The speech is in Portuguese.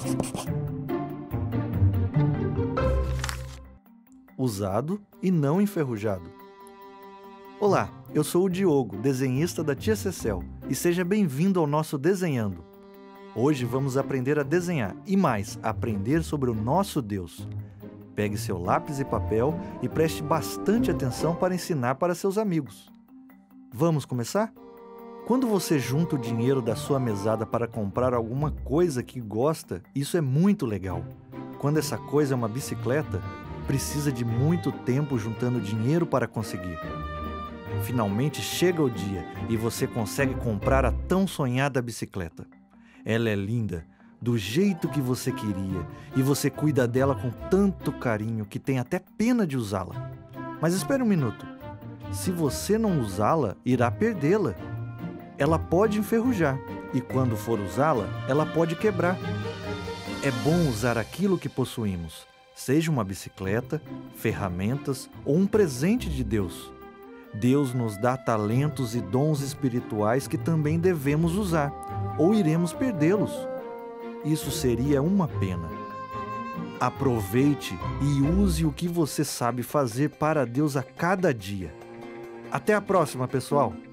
Usado e não enferrujado. Olá, eu sou o Diogo, desenhista da Tia Cecel, e seja bem-vindo ao nosso Desenhando. Hoje vamos aprender a desenhar e mais, aprender sobre o nosso Deus. Pegue seu lápis e papel e preste bastante atenção para ensinar para seus amigos. Vamos começar? Quando você junta o dinheiro da sua mesada para comprar alguma coisa que gosta, isso é muito legal. Quando essa coisa é uma bicicleta, precisa de muito tempo juntando dinheiro para conseguir. Finalmente chega o dia e você consegue comprar a tão sonhada bicicleta. Ela é linda, do jeito que você queria, e você cuida dela com tanto carinho que tem até pena de usá-la. Mas espere um minuto. Se você não usá-la, irá perdê-la. Ela pode enferrujar e quando for usá-la, ela pode quebrar. É bom usar aquilo que possuímos, seja uma bicicleta, ferramentas ou um presente de Deus. Deus nos dá talentos e dons espirituais que também devemos usar, ou iremos perdê-los. Isso seria uma pena. Aproveite e use o que você sabe fazer para Deus a cada dia. Até a próxima, pessoal!